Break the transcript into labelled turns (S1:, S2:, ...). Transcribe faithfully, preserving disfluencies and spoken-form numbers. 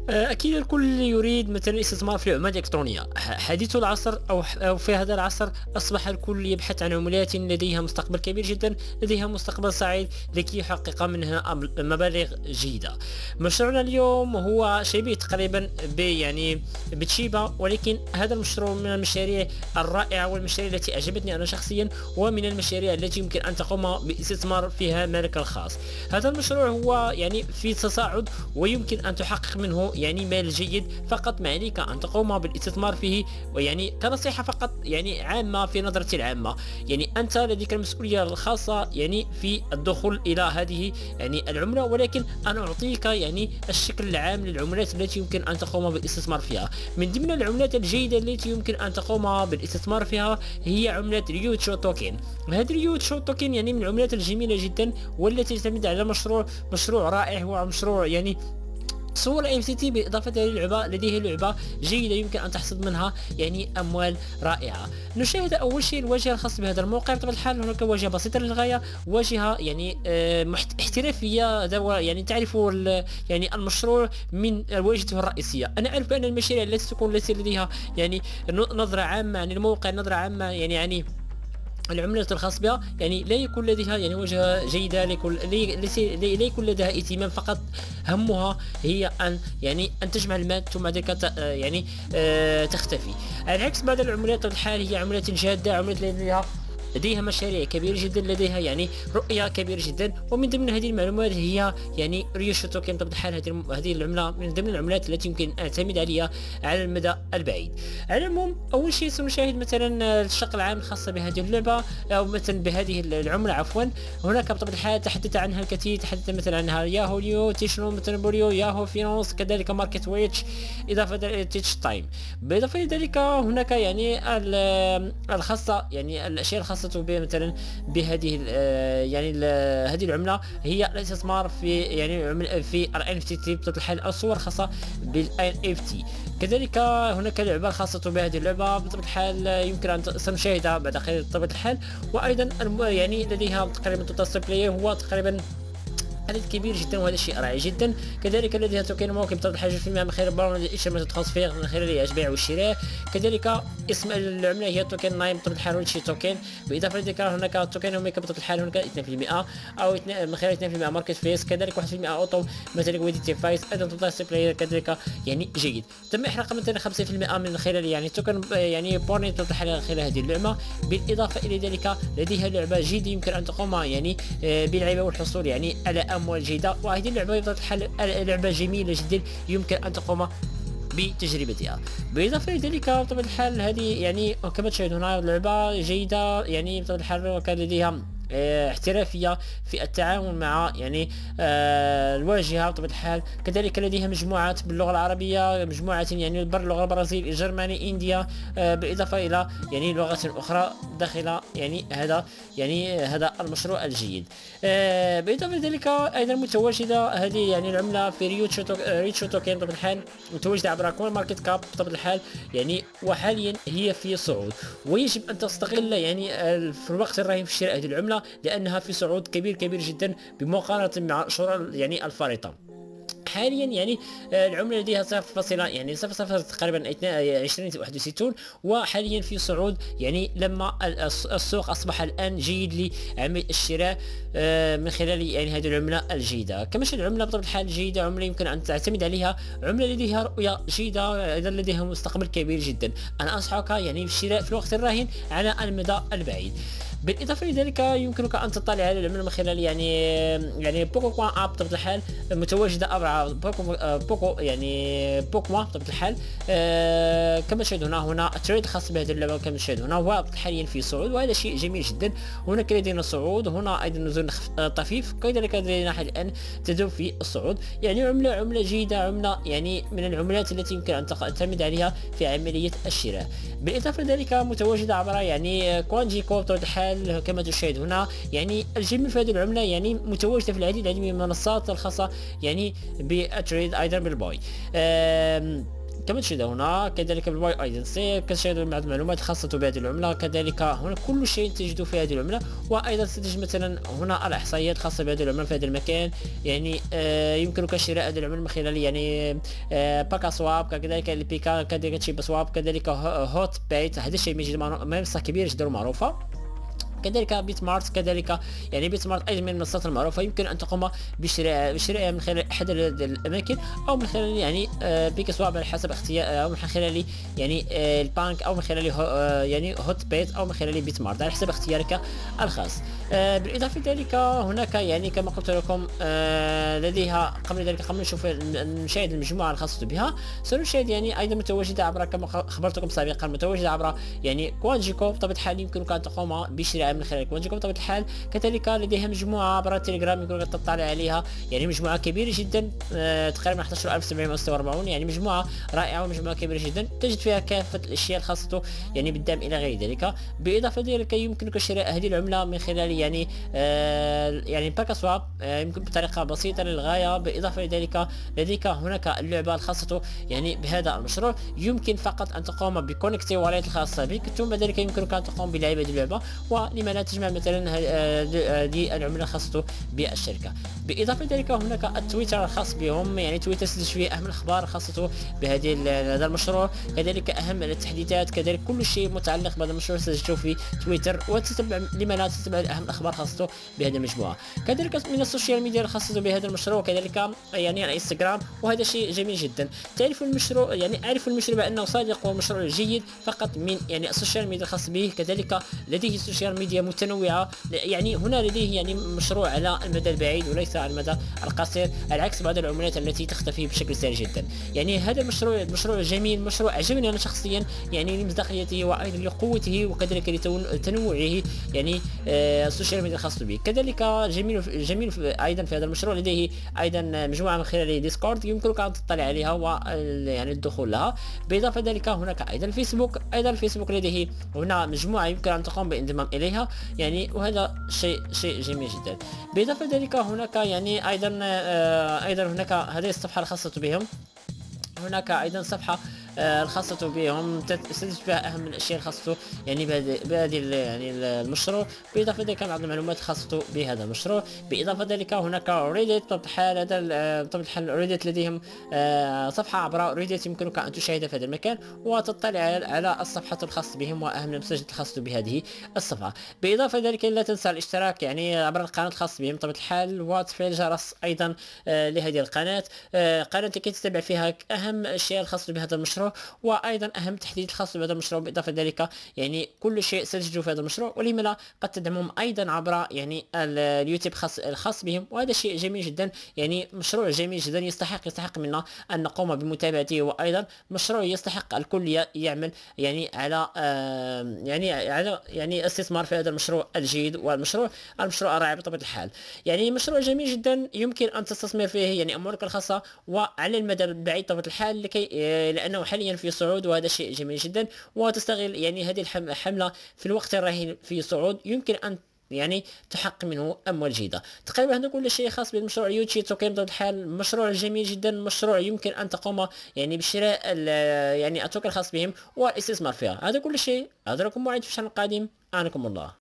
S1: آه، أكيد الكل يريد مثلا الاستثمار في العملات الإلكترونية. ح- حديث العصر أو ح- أو في هذا العصر أصبح الكل يبحث عن عملات لديها مستقبل كبير جدا، لديها مستقبل سعيد لكي يحقق منها أم- مبالغ جيدة. مشروعنا اليوم هو شبيه تقريبا ب يعني بتشيبا، ولكن هذا المشروع من المشاريع الرائعة والمشاريع التي أعجبتني أنا شخصيا، ومن المشاريع التي يمكن أن تقوم باستثمار فيها مالك الخاص. هذا المشروع هو يعني في تصاعد ويمكن أن تحقق منه يعني مال جيد، فقط ما عليك أن تقوم بالاستثمار فيه. ويعني كنصيحة فقط يعني عامة في نظرتي العامة، يعني أنت لديك المسؤولية الخاصة يعني في الدخول إلى هذه يعني العملة، ولكن أنا أعطيك يعني الشكل العام للعملات التي يمكن أن تقوم بالاستثمار فيها. من ضمن العملات الجيدة التي يمكن أن تقوم بالاستثمار فيها هي عملة ريوتشو توكن. هذه ريوتشو توكن يعني من العملات الجميلة جدا، والتي تعتمد على مشروع مشروع رائع، هو مشروع يعني صور ام سي تي. بالاضافه للعبه لديه لعبه جيده يمكن ان تحصد منها يعني اموال رائعه. نشاهد اول شيء الواجهه الخاصه بهذا الموقع. بطبيعه الحال هناك واجهه بسيطه للغايه، واجهه يعني آه، محت- احترافيه. هذا هو يعني تعرف ال- يعني المشروع من واجهته الرئيسيه. انا اعرف بان المشاريع التي تكون ليس لديها يعني ن- نظره عامه عن الموقع، نظره عامه يعني يعني العملة الخاص بها، يعني لا يكون لديها يعني وجهة جيدة، لا يكون لي- ليس- لا لا يكون لديها اهتمام، فقط همها هي ان يعني ان تجمع المال ثم ذلك ت- آه يعني آه تختفي. على العكس بعض العملات الحال هي عملات جادة، عملات لديها لديها مشاريع كبيرة جدا، لديها يعني رؤية كبيرة جدا. ومن ضمن هذه المعلومات هي يعني ريوشو توكن. بطبيعة الحال هذه الم- هذه العملة من ضمن العملات التي يمكن أن أعتمد عليها على المدى البعيد. على العموم أول شيء سنشاهد مثلا الشق العام الخاص بهذه اللعبة، أو مثلا بهذه العملة عفوا. هناك بطبيعة الحال تحدث عنها الكثير، تحدث مثلا عنها ياهو ليو، تيشنو مثلا بوريو، ياهو فينانس، كذلك ماركت ويتش، إضافة إلى تيتش تايم. بالإضافة إلى ذلك هناك يعني ال- الخاصة يعني الأشياء الخاصة به مثلا بهذه ال- آه، يعني ال- هذه العملة هي الاستثمار في يعني عمل- في ال إن إف تي بطبيعة الحال، أو صور خاصة بال إن إف تي. كذلك هناك لعبة خاصة بهذه اللعبة بطبيعة الحال يمكن أن ت- سنشاهدها بعد قليل بطبيعة الحال. وأيضا الم- يعني لديها تقريبا توتال بلاير هو تقريبا عدد كبير جدا، وهذا الشيء رائع جدا. كذلك لديها توكن موكب بطبيعة الحال في المئة من خلال برامج الاشتراك تخصص فيها من خلال البيع والشراء. كذلك اسم العملة هي توكن نايم بطبيعة الحال ريتشي توكن. بالاضافه لذلك هناك توكن هوميك بطبيعة الحال هناك اثنين بالمئة او اثنين من خلال اثنين بالمئة ماركت فيس، كذلك واحد بالمئة اوتو مثلا ويديتي فايس. ايضا توتال بلاير كذلك يعني جيد. تم احراق مثلا خمسة بالمئة من خلال يعني توكن يعني بورني بطبيعة الحال خلال هذه اللعبة. بالاضافه الى ذلك لديها لعبة جيدة يمكن ان تقوم يعني آه، باللعبة والحصول يعني على اموال جيدة. وهذه اللعبة بطبيعة الحال لعبة جميلة جدا يمكن ان تقوم بتجربتها. بالاضافه الى ذلك بطبيعه الحال هذه يعني كما تشاهدون لعبه جيده، يعني بطبيعه الحال وكان لديها آه، احترافيه في التعامل مع يعني آه، الواجهه بطبيعه الحال. كذلك لديها مجموعات باللغه العربيه، مجموعات يعني باللغه البرازيل، الجرماني، انديا، آه، بالاضافه الى يعني لغات اخرى داخل يعني هذا يعني هذا المشروع الجيد. آه، بالاضافه لذلك ايضا متواجده هذه يعني العمله في ريوتشو توك- آه، ريتشو توكن بطبيعه الحال، متواجده عبر كوين ماركت كاب بطبيعه الحال يعني، وحاليا هي في صعود. ويجب ان تستغل يعني ال- في الوقت الراهن في شراء هذه العمله، لانها في صعود كبير كبير جدا بمقارنه مع الشهور يعني الفارطه. حاليا يعني آه، العمله لديها صفر فاصلة يعني صفر فاصلة تقريبا عشرين واحد وستون، وحاليا في صعود يعني لما ال- الس- السوق اصبح الان جيد لعمل الشراء آه، من خلال يعني هذه العمله الجيده. كمش العمله بطبيعه الحال جيده، عمله يمكن ان تعتمد عليها، عمله لديها رؤيه جيده، ايضا لديها مستقبل كبير جدا. انا انصحك يعني بالشراء في الوقت الراهن على المدى البعيد. بالاضافه الى ذلك يمكنك ان تطلع على العمله من خلال يعني يعني بوكو كوان اب بطبيعه الحال، متواجده عبر بوكو آه، بوكو يعني بوكما بطبيعه الحال. آه كما تشاهد هنا هنا التريد الخاص بهذه اللعبه كما تشاهد هنا هو حاليا في صعود، وهذا شيء جميل جدا. هناك لدينا صعود، هنا ايضا نزول خف- آه، طفيف، كذلك لدينا حتى الان تدور في الصعود. يعني عمله عمله جيده، عمله يعني من العملات التي يمكن ان تعتمد عليها في عمليه الشراء. بالاضافه لذلك متواجده عبر يعني كوانجي كو بطبيعه الحال كما تشاهد هنا. يعني الجميل في هذه العمله يعني متواجده في العديد من المنصات الخاصه يعني بالتريد ايضا بالباي. كما تشاهد هنا كذلك بالواي ايدنسي كتشاهد بعض المعلومات الخاصة بهذه العملة، كذلك هنا كل شيء تجد في هذه العملة. وأيضا ستجد مثلا هنا الإحصائيات الخاصة بهذه العملة في هذا المكان. يعني آه يمكنك شراء هذه العملة من خلال يعني آه باكا سواب، كذلك البيكا، كذلك تشيب سواب، كذلك هوت بايت. هذا الشيء يجد منصة كبيرة جدا ومعروفة. كذلك بيت مارت، كذلك يعني بيت مارت ايضا من المنصات المعروفه، يمكن ان تقوم بشراء بشرائها من خلال احد الاماكن او من خلال يعني آه بيك سواب على حسب اختيار، او من خلال يعني آه البنك، او من خلال آه يعني هوت بيت، او من خلال بيت مارت على حسب اختيارك الخاص. آه بالاضافه ذلك هناك يعني كما قلت لكم آه لديها قبل ذلك قبل نشوف نشاهد المجموعه الخاصه بها، سنشاهد يعني ايضا متواجده عبر كما خبرتكم سابقا متواجده عبر يعني كوانجيكو. بطبيعه الحال يمكنك ان تقوم بشراء من خلال كوانجيكو بطبيعه الحال. كذلك لديها مجموعه عبر التليجرام يمكنك تطلع عليها، يعني مجموعه كبيره جدا آه تقريبا احد عشر ألف وسبعمائة وستة وأربعين، يعني مجموعه رائعه ومجموعه كبيره جدا تجد فيها كافه الاشياء الخاصه يعني بالدعم الى غير ذلك. بالاضافه ذلك يمكنك شراء هذه العمله من خلال يعني آه يعني باكا سواب آه يمكن بطريقه بسيطه للغايه. بالاضافه لذلك لديك هناك اللعبه الخاصه يعني بهذا المشروع، يمكن فقط ان تقوم بكونكتي واليت الخاصه بك، ثم ذلك يمكنك ان تقوم بلعب هذه اللعبه، ولما لا تجمع مثلا هذه العمله الخاصه بالشركه. بالاضافه ذلك هناك التويتر الخاص بهم، يعني تويتر تجد فيه اهم الاخبار الخاصه بهذه هذا المشروع، كذلك اهم التحديثات، كذلك كل شيء متعلق بهذا المشروع تجده في تويتر، وتتبع لما لا تتبع اهم الاخبار الخاصه بهذه المجموعه. كذلك من السوشيال ميديا الخاصه بهذا المشروع، كذلك يعني الانستغرام، وهذا شيء جميل جدا. تعرف المشروع يعني اعرف المشروع بانه صادق ومشروع جيد فقط من يعني السوشيال ميديا الخاص به. كذلك لديه السوشيال ميديا متنوعه، يعني هنا لديه يعني مشروع على المدى البعيد وليس على المدى القصير، على عكس بعض العملات التي تختفي بشكل سريع جدا. يعني هذا المشروع مشروع جميل، مشروع عجبني انا شخصيا يعني لمصداقيته وايضا لقوته، وكذلك لتنوعه يعني آه السوشيال ميديا الخاص به. كذلك جميل جميل ايضا في هذا المشروع لديه ايضا مجموعه من خلال ديسكورد يمكنك ان تطلع عليها و يعني الدخول لها. بالاضافه ذلك هناك ايضا الفيسبوك، ايضا الفيسبوك لديه هنا مجموعه يمكن ان تقوم بالانضمام اليها، يعني وهذا شيء شيء جميل جدا. بالاضافه ذلك هناك يعني ايضا آه ايضا هناك هذه الصفحه الخاصه بهم، هناك ايضا صفحه آه الخاصة بهم تجد فيها أهم الأشياء الخاصة يعني بهذه يعني المشروع. بالإضافة ذلك بعض المعلومات الخاصة بهذا المشروع. بالإضافة ذلك هناك ريديت، بطبيعة الحال هذا بطبيعة الحال ريديت لديهم آه صفحة عبر ريديت يمكنك أن تشاهدها في هذا المكان وتطلع على الصفحة الخاصة بهم وأهم المساجد الخاصة بهذه الصفحة. بالإضافة ذلك لا تنسى الاشتراك يعني عبر القناة الخاصة بهم بطبيعة الحال، وتفعيل الجرس أيضا آه لهذه القناة آه قناة لكي تتابع فيها أهم الأشياء الخاصة بهذا المشروع، وايضا اهم التحديثات الخاصه بهذا المشروع. بالاضافه ذلك يعني كل شيء ستجده في هذا المشروع، ولما لا قد تدعمهم ايضا عبر يعني اليوتيوب خاص الخاص بهم، وهذا شيء جميل جدا. يعني مشروع جميل جدا يستحق يستحق منا ان نقوم بمتابعته، وايضا مشروع يستحق الكل يعمل يعني على آه يعني على يعني استثمار في هذا المشروع الجيد، والمشروع المشروع الرائع بطبيعه الحال. يعني مشروع جميل جدا يمكن ان تستثمر فيه يعني اموالك الخاصه وعلى المدى البعيد بطبيعه الحال، لكي لانه حاليا في صعود، وهذا شيء جميل جدا. وتستغل يعني هذه الحملة في الوقت الراهن في صعود، يمكن أن يعني تحقق منه اموال جيده. تقريبا هذا كل شيء خاص بالمشروع يوتشي توكين بطبيعه الحال. مشروع جميل جدا، مشروع يمكن ان تقوم يعني بشراء يعني التوكن الخاص بهم والاستثمار فيها. هذا كل شيء، هذا لكم موعد في الشهر القادم. اعنكم الله.